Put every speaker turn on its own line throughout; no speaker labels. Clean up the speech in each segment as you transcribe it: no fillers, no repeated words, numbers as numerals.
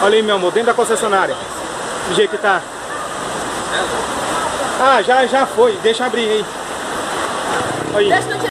Olha aí, meu amor, dentro da concessionária. Do jeito que tá. Ah, já foi. Deixa eu abrir aí. Olha aí.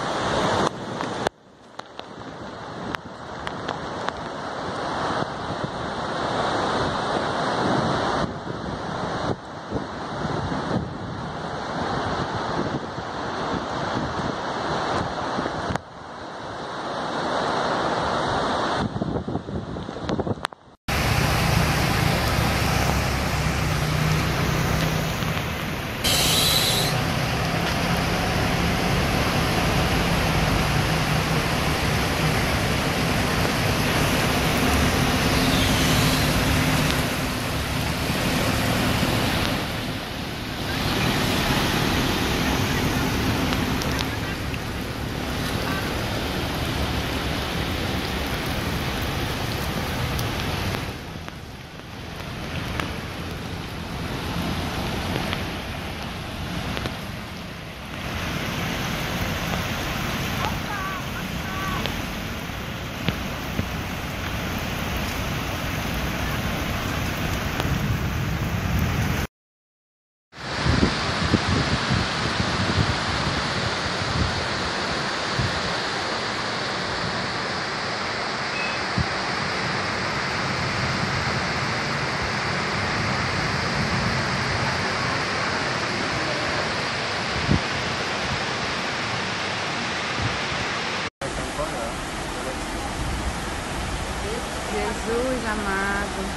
Jesus amado.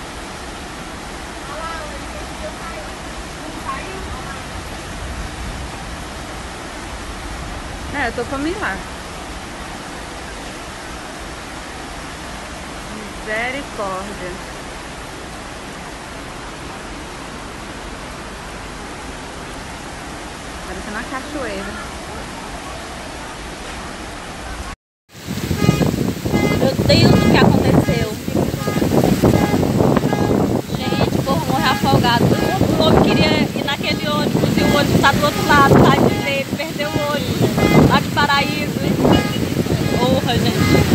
É, eu tô pra milagre. Misericórdia. Parecendo uma cachoeira.
Meu Deus, o que aconteceu? Gente, o povo morreu afogado. O povo queria ir naquele ônibus e o ônibus está do outro lado, tá de direito, perdeu o ônibus lá de Paraíso. Porra, gente.